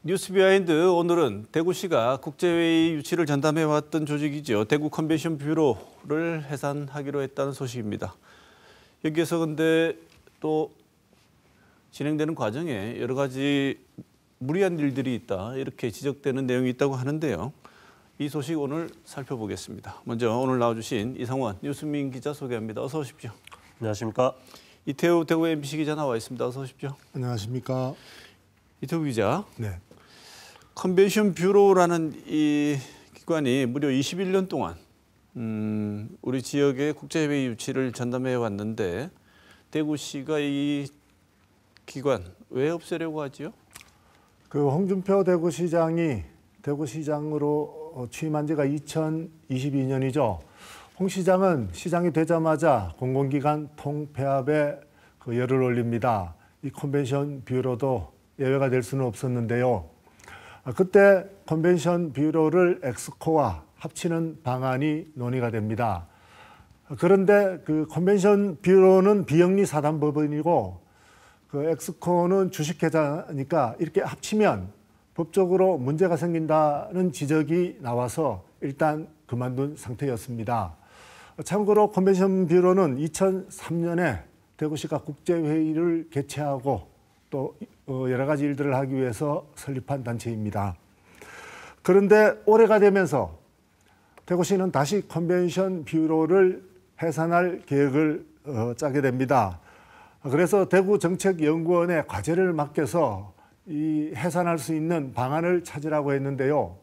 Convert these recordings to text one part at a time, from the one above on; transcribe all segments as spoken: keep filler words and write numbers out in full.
뉴스 비하인드 오늘은 대구시가 국제회의 유치를 전담해왔던 조직이죠. 대구 컨벤션 뷰로를 해산하기로 했다는 소식입니다. 여기에서 근데 또 진행되는 과정에 여러 가지 무리한 일들이 있다 이렇게 지적되는 내용이 있다고 하는데요. 이 소식 오늘 살펴보겠습니다. 먼저 오늘 나와주신 이상원 뉴스민 기자 소개합니다. 어서 오십시오. 안녕하십니까. 이태우 대구 엠비씨 기자 나와 있습니다. 어서 오십시오. 안녕하십니까. 이태우 기자. 네. 컨벤션 뷰로라는 이 기관이 무려 이십일 년 동안 음, 우리 지역의 국제회의 유치를 전담해 왔는데 대구시가 이 기관 왜 없애려고 하지요? 그 홍준표 대구시장이 대구시장으로 취임한 지가 이천이십이 년이죠. 홍 시장은 시장이 되자마자 공공기관 통폐합에 그 열을 올립니다. 이 컨벤션 뷰로도 예외가 될 수는 없었는데요. 그때 컨벤션 뷰로를 엑스코와 합치는 방안이 논의가 됩니다. 그런데 그 컨벤션 뷰로는 비영리 사단법인이고 그 엑스코는 주식회사니까 이렇게 합치면 법적으로 문제가 생긴다는 지적이 나와서 일단 그만둔 상태였습니다. 참고로 컨벤션 뷰로는 이천삼 년에 대구시가 국제회의를 개최하고 또 여러 가지 일들을 하기 위해서 설립한 단체입니다. 그런데 올해가 되면서 대구시는 다시 컨벤션 뷰로를 해산할 계획을 짜게 됩니다. 그래서 대구정책연구원에 과제를 맡겨서 이 해산할 수 있는 방안을 찾으라고 했는데요.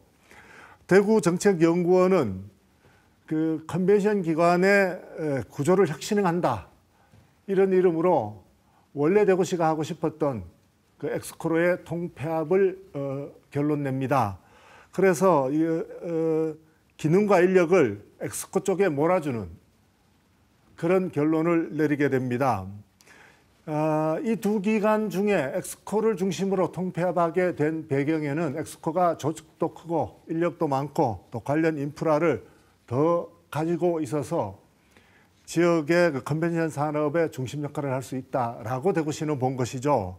대구정책연구원은 그 컨벤션 기관의 구조를 혁신한다 이런 이름으로 원래 대구시가 하고 싶었던 그 엑스코로의 통폐합을 어, 결론 냅니다. 그래서 이 어, 기능과 인력을 엑스코 쪽에 몰아주는 그런 결론을 내리게 됩니다. 어, 이 두 기관 중에 엑스코를 중심으로 통폐합하게 된 배경에는 엑스코가 조직도 크고 인력도 많고 또 관련 인프라를 더 가지고 있어서 지역의 그 컨벤션 산업의 중심 역할을 할 수 있다라고 대구시는 본 것이죠.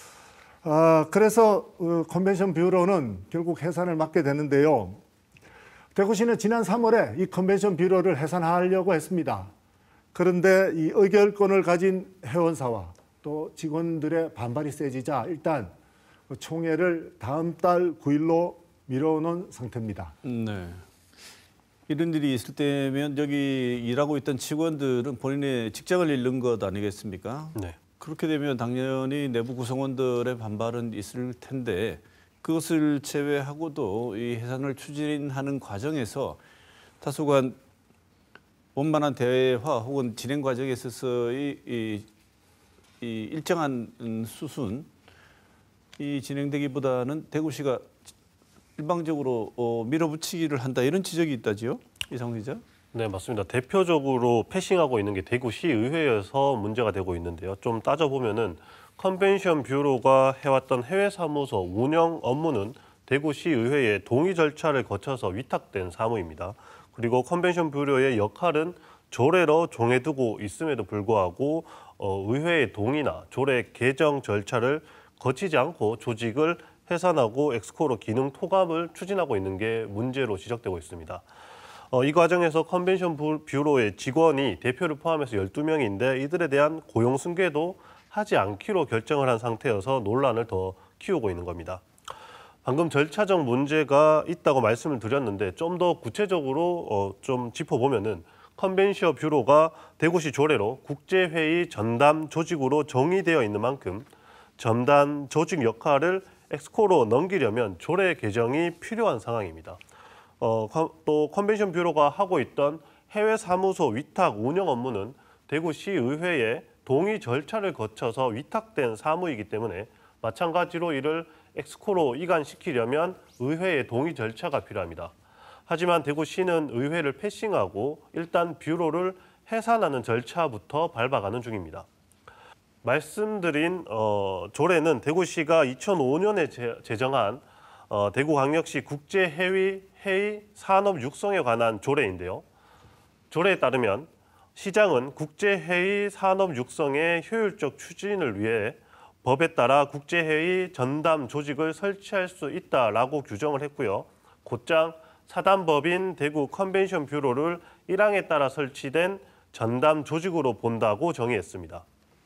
어, 그래서 어, 컨벤션 뷰로는 결국 해산을 맡게 되는데요. 대구시는 지난 삼월에 이 컨벤션 뷰로를 해산하려고 했습니다. 그런데 이 의결권을 가진 회원사와 또 직원들의 반발이 세지자 일단 총회를 다음 달 구 일로 미뤄놓은 상태입니다. 네. 이런 일이 있을 때면 여기 일하고 있던 직원들은 본인의 직장을 잃는 것 아니겠습니까? 네. 그렇게 되면 당연히 내부 구성원들의 반발은 있을 텐데 그것을 제외하고도 이 해산을 추진하는 과정에서 다소간 원만한 대화 혹은 진행 과정에 있어서의 이, 이 일정한 수순 이 진행되기보다는 대구시가 일방적으로 어, 밀어붙이기를 한다 이런 지적이 있다지요, 이상훈 기자? 네, 맞습니다. 대표적으로 패싱하고 있는 게 대구시 의회여서 문제가 되고 있는데요. 좀 따져보면은 컨벤션 뷰로가 해왔던 해외 사무소 운영 업무는 대구시 의회의 동의 절차를 거쳐서 위탁된 사무입니다. 그리고 컨벤션 뷰로의 역할은 조례로 정해두고 있음에도 불구하고 어, 의회의 동의나 조례 개정 절차를 거치지 않고 조직을 해산하고 엑스코로 기능 통합을 추진하고 있는 게 문제로 지적되고 있습니다. 어, 이 과정에서 컨벤션 뷰로의 직원이 대표를 포함해서 열두 명인데 이들에 대한 고용 승계도 하지 않기로 결정을 한 상태여서 논란을 더 키우고 있는 겁니다. 방금 절차적 문제가 있다고 말씀을 드렸는데 좀 더 구체적으로 어, 좀 짚어보면은 컨벤션 뷰로가 대구시 조례로 국제회의 전담 조직으로 정의되어 있는 만큼 전담 조직 역할을 엑스코로 넘기려면 조례 개정이 필요한 상황입니다. 어, 또 컨벤션 뷰로가 하고 있던 해외 사무소 위탁 운영 업무는 대구시 의회의 동의 절차를 거쳐서 위탁된 사무이기 때문에 마찬가지로 이를 엑스코로 이관시키려면 의회의 동의 절차가 필요합니다. 하지만 대구시는 의회를 패싱하고 일단 뷰로를 해산하는 절차부터 밟아가는 중입니다. 말씀드린 어, 조례는 대구시가 이천오 년에 제, 제정한 어, 대구광역시 국제회의 회의 산업 육성에 관한 조례인데요. 조례에 따르면 시장은 국제회의 산업 육성의 효율적 추진을 위해 법에 따라 국제회의 전담 조직을 설치할 수 있다라고 규정을 했고요. 곧장 사단법인 대구 컨벤션 뷰로를 일 항에 따라 설치된 전담 조직으로 본다고 정의했습니다.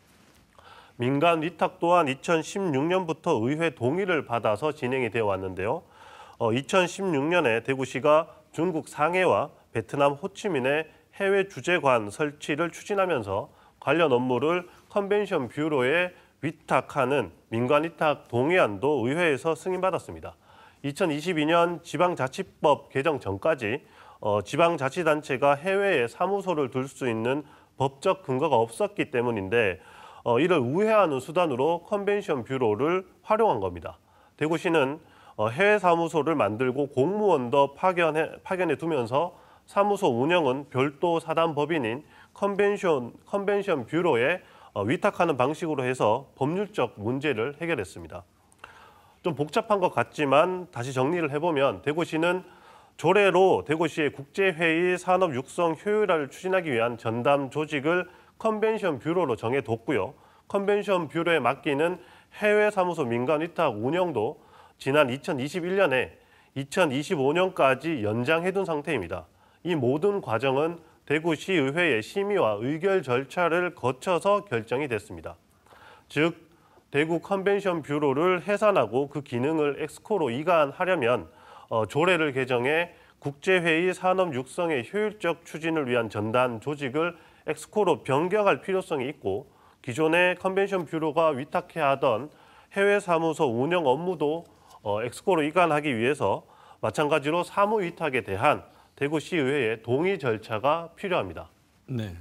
민간 위탁 또한 이천십육 년부터 의회 동의를 받아서 진행이 되어 왔는데요. 어, 이천십육 년에 대구시가 중국 상해와 베트남 호치민의 해외 주재관 설치를 추진하면서 관련 업무를 컨벤션 뷰로에 위탁하는 민간 위탁 동의안도 의회에서 승인받았습니다. 이천이십이 년 지방자치법 개정 전까지 어, 지방자치단체가 해외에 사무소를 둘 수 있는 법적 근거가 없었기 때문인데 어, 이를 우회하는 수단으로 컨벤션 뷰로를 활용한 겁니다. 대구시는 어, 해외 사무소를 만들고 공무원도 파견해, 파견해 두면서 사무소 운영은 별도 사단 법인인 컨벤션, 컨벤션 뷰로에 어, 위탁하는 방식으로 해서 법률적 문제를 해결했습니다. 좀 복잡한 것 같지만 다시 정리를 해보면 대구시는 조례로 대구시의 국제회의 산업 육성 효율화를 추진하기 위한 전담 조직을 컨벤션 뷰로로 정해뒀고요. 컨벤션 뷰로에 맡기는 해외 사무소 민간 위탁 운영도 지난 이천이십일 년에 이천이십오 년까지 연장해둔 상태입니다. 이 모든 과정은 대구시의회의 심의와 의결 절차를 거쳐서 결정이 됐습니다. 즉, 대구 컨벤션 뷰로를 해산하고 그 기능을 엑스코로 이관하려면 어, 조례를 개정해 국제회의 산업 육성의 효율적 추진을 위한 전담 조직을 엑스코로 변경할 필요성이 있고 기존의 컨벤션 뷰로가 위탁해야 하던 해외 사무소 운영 업무도 어, 엑스코로 이관하기 위해서 마찬가지로 사무 위탁에 대한 대구시의회의 동의 절차가 필요합니다. 네.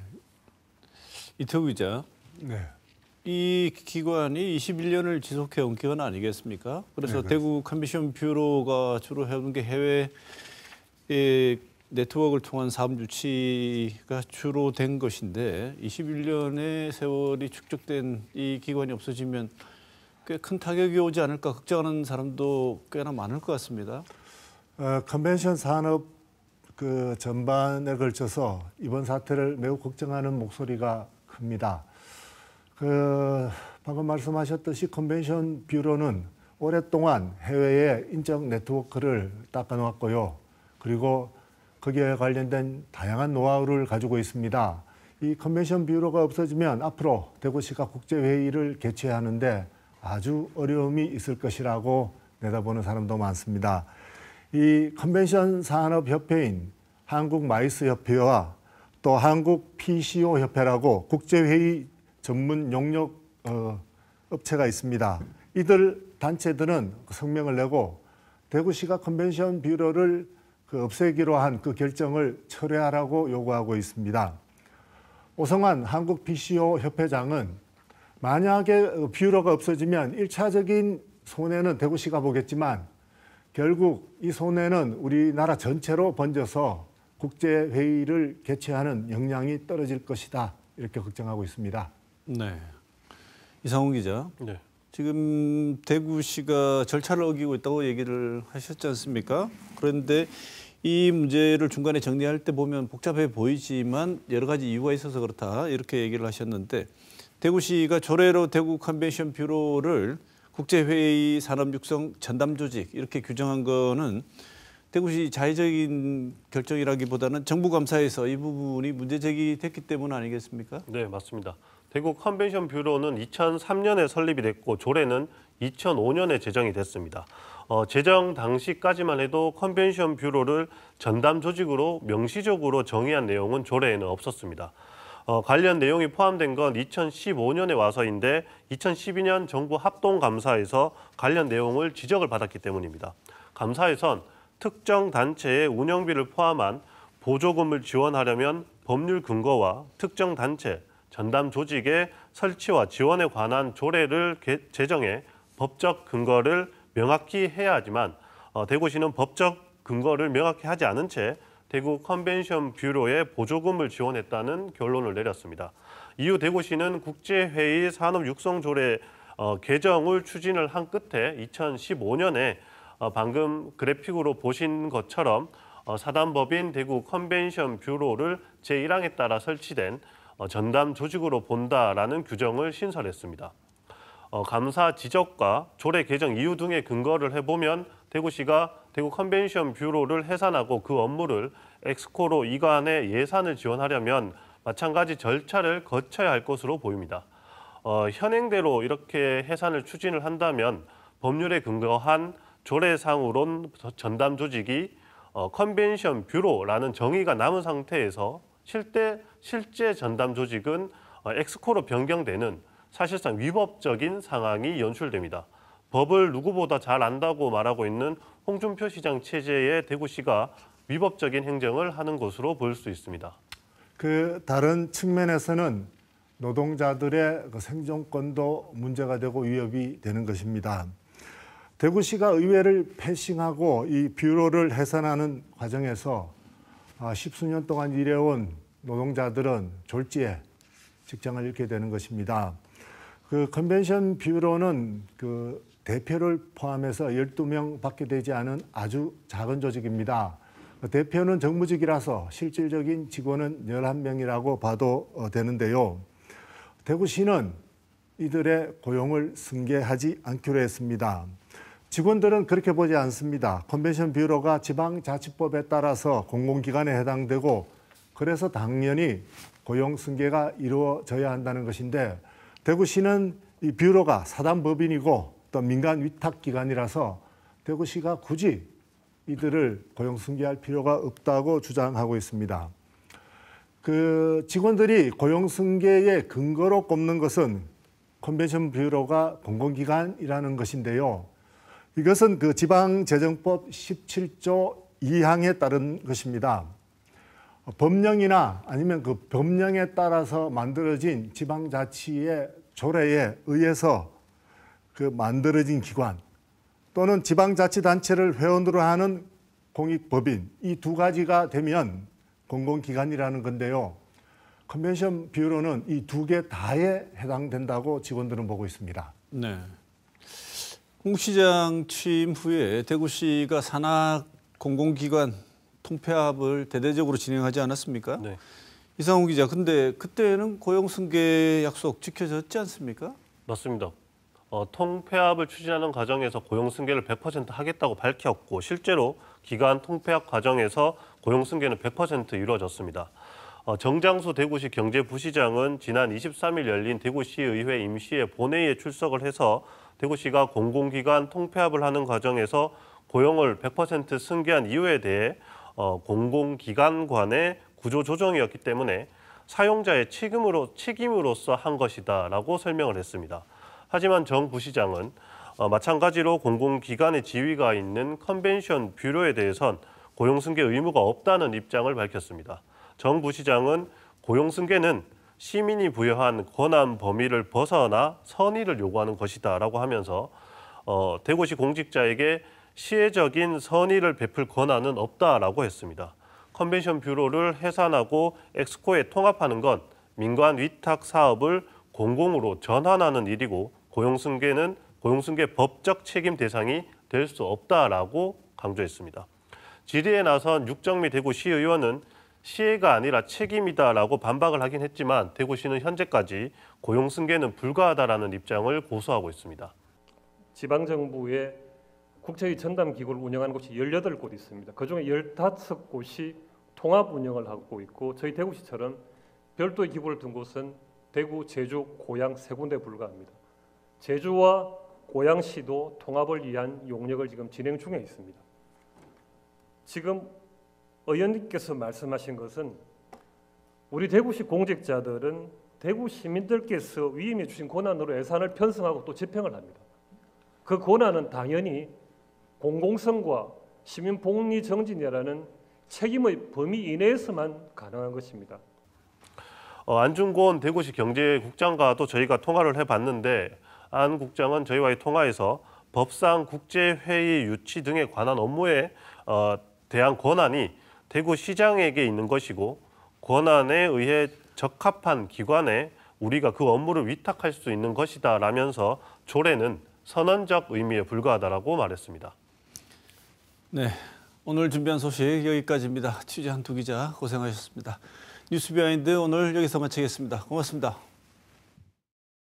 이태우 기자. 네. 이 기관이 이십일 년을 지속해온 기관 아니겠습니까? 그래서 네, 대구 컨벤션 뷰로가 주로 해오는 게 해외 네트워크를 통한 사업 유치가 주로 된 것인데 이십일 년의 세월이 축적된 이 기관이 없어지면 꽤 큰 타격이 오지 않을까 걱정하는 사람도 꽤나 많을 것 같습니다. 어, 컨벤션 산업 그 전반에 걸쳐서 이번 사태를 매우 걱정하는 목소리가 큽니다. 그 방금 말씀하셨듯이 컨벤션 뷰로는 오랫동안 해외에 인적 네트워크를 닦아놓았고요. 그리고 거기에 관련된 다양한 노하우를 가지고 있습니다. 이 컨벤션 뷰로가 없어지면 앞으로 대구시가 국제회의를 개최하는데 아주 어려움이 있을 것이라고 내다보는 사람도 많습니다. 이 컨벤션 산업협회인 한국마이스협회와 또 한국 피씨오 협회라고 국제회의 전문 용역 어, 업체가 있습니다. 이들 단체들은 성명을 내고 대구시가 컨벤션 뷰로를 그 없애기로 한 그 결정을 철회하라고 요구하고 있습니다. 오성환 한국 피씨오 협회장은 만약에 뷰로가 없어지면 일차적인 손해는 대구시가 보겠지만 결국 이 손해는 우리나라 전체로 번져서 국제회의를 개최하는 역량이 떨어질 것이다. 이렇게 걱정하고 있습니다. 네. 이상훈 기자. 네. 지금 대구시가 절차를 어기고 있다고 얘기를 하셨지 않습니까? 그런데 이 문제를 중간에 정리할 때 보면 복잡해 보이지만 여러 가지 이유가 있어서 그렇다 이렇게 얘기를 하셨는데 대구시가 조례로 대구 컨벤션 뷰로를 국제회의 산업육성 전담조직 이렇게 규정한 거는 대구시 자의적인 결정이라기보다는 정부 감사에서 이 부분이 문제 제기됐기 때문 아니겠습니까? 네, 맞습니다. 대구 컨벤션 뷰로는 이천삼 년에 설립이 됐고 조례는 이천오 년에 제정이 됐습니다. 어, 제정 당시까지만 해도 컨벤션 뷰로를 전담 조직으로 명시적으로 정의한 내용은 조례에는 없었습니다. 어, 관련 내용이 포함된 건 이천십오 년에 와서인데 이천십이 년 정부 합동감사에서 관련 내용을 지적을 받았기 때문입니다. 감사에선 특정 단체의 운영비를 포함한 보조금을 지원하려면 법률 근거와 특정 단체, 전담 조직의 설치와 지원에 관한 조례를 제정해 법적 근거를 명확히 해야 하지만 어, 대구시는 법적 근거를 명확히 하지 않은 채 대구 컨벤션 뷰로에 보조금을 지원했다는 결론을 내렸습니다. 이후 대구시는 국제회의 산업육성조례 어, 개정을 추진을 한 끝에 이천십오 년에 어, 방금 그래픽으로 보신 것처럼 어, 사단법인 대구 컨벤션 뷰로를 제일 항에 따라 설치된 어, 전담 조직으로 본다라는 규정을 신설했습니다. 어, 감사 지적과 조례 개정 이유 등의 근거를 해보면 대구시가 대구 컨벤션 뷰로를 해산하고 그 업무를 엑스코로 이관해 예산을 지원하려면 마찬가지 절차를 거쳐야 할 것으로 보입니다. 어, 현행대로 이렇게 해산을 추진을 한다면 법률에 근거한 조례상으론 전담 조직이 어, 컨벤션 뷰로라는 정의가 남은 상태에서 실제, 실제 전담 조직은 어, 엑스코로 변경되는 사실상 위법적인 상황이 연출됩니다. 법을 누구보다 잘 안다고 말하고 있는 홍준표 시장 체제의 대구시가 위법적인 행정을 하는 것으로 보일 수 있습니다. 그 다른 측면에서는 노동자들의 그 생존권도 문제가 되고 위협이 되는 것입니다. 대구시가 의회를 패싱하고 이 뷰로를 해산하는 과정에서 십수년 동안 일해온 노동자들은 졸지에 직장을 잃게 되는 것입니다. 그 컨벤션 뷰로는 그 대표를 포함해서 열두 명밖에 되지 않은 아주 작은 조직입니다. 대표는 정무직이라서 실질적인 직원은 열한 명이라고 봐도 되는데요. 대구시는 이들의 고용을 승계하지 않기로 했습니다. 직원들은 그렇게 보지 않습니다. 컨벤션 뷰로가 지방자치법에 따라서 공공기관에 해당되고 그래서 당연히 고용 승계가 이루어져야 한다는 것인데 대구시는 이 뷰로가 사단법인이고 또 민간 위탁기관이라서 대구시가 굳이 이들을 고용 승계할 필요가 없다고 주장하고 있습니다. 그 직원들이 고용 승계의 근거로 꼽는 것은 컨벤션 뷰로가 공공기관이라는 것인데요. 이것은 그 지방재정법 십칠조 이 항에 따른 것입니다. 법령이나 아니면 그 법령에 따라서 만들어진 지방자치의 조례에 의해서 그 만들어진 기관 또는 지방자치단체를 회원으로 하는 공익법인 이 두 가지가 되면 공공기관이라는 건데요. 컨벤션 뷰로는 이 두 개 다에 해당된다고 직원들은 보고 있습니다. 네. 홍 시장 취임 후에 대구시가 산하 공공기관 통폐합을 대대적으로 진행하지 않았습니까? 네. 이상훈 기자, 근데 그때는 고용 승계 약속 지켜졌지 않습니까? 맞습니다. 어, 통폐합을 추진하는 과정에서 고용 승계를 백 퍼센트 하겠다고 밝혔고 실제로 기간 통폐합 과정에서 고용 승계는 백 퍼센트 이루어졌습니다. 어, 정장수 대구시 경제부시장은 지난 이십삼일 열린 대구시의회 임시회 본회의에 출석을 해서 대구시가 공공기관 통폐합을 하는 과정에서 고용을 백 퍼센트 승계한 이유에 대해 어, 공공기관 간의 구조조정이었기 때문에 사용자의 책임으로, 책임으로서 한 것이다라고 설명을 했습니다. 하지만 정 부시장은 어, 마찬가지로 공공기관의 지위가 있는 컨벤션 뷰로에 대해선 고용승계 의무가 없다는 입장을 밝혔습니다. 정 부시장은 고용승계는 시민이 부여한 권한 범위를 벗어나 선의를 요구하는 것이다라고 하면서 어, 대구시 공직자에게 시혜적인 선의를 베풀 권한은 없다라고 했습니다. 컨벤션 뷰로를 해산하고 엑스코에 통합하는 건 민관 위탁 사업을 공공으로 전환하는 일이고 고용승계는 고용승계 법적 책임 대상이 될 수 없다라고 강조했습니다. 질의에 나선 육정미 대구시의원은 시혜가 아니라 책임이다라고 반박을 하긴 했지만 대구시는 현재까지 고용승계는 불가하다라는 입장을 고수하고 있습니다. 지방정부의 국제의 전담기구를 운영하는 곳이 열여덟 곳 있습니다. 그중에 열다섯 곳이 통합 운영을 하고 있고 저희 대구시처럼 별도의 기구를 둔 곳은 대구, 제주, 고양 세 군데에 불과합니다. 제주와 고양시도 통합을 위한 용역을 지금 진행 중에 있습니다. 지금 의원님께서 말씀하신 것은 우리 대구시 공직자들은 대구 시민들께서 위임해 주신 권한으로 예산을 편성하고 또 집행을 합니다. 그 권한은 당연히 공공성과 시민복리 정진이라는 책임의 범위 이내에서만 가능한 것입니다. 어, 안중곤 대구시 경제국장과도 저희가 통화를 해봤는데 안 국장은 저희와의 통화에서 법상 국제회의 유치 등에 관한 업무에 어, 대한 권한이 대구시장에게 있는 것이고 권한에 의해 적합한 기관에 우리가 그 업무를 위탁할 수 있는 것이다 라면서 조례는 선언적 의미에 불과하다라고 말했습니다. 네, 오늘 준비한 소식 여기까지입니다. 취재 한두 기자 고생하셨습니다. 뉴스비하인드 오늘 여기서 마치겠습니다. 고맙습니다.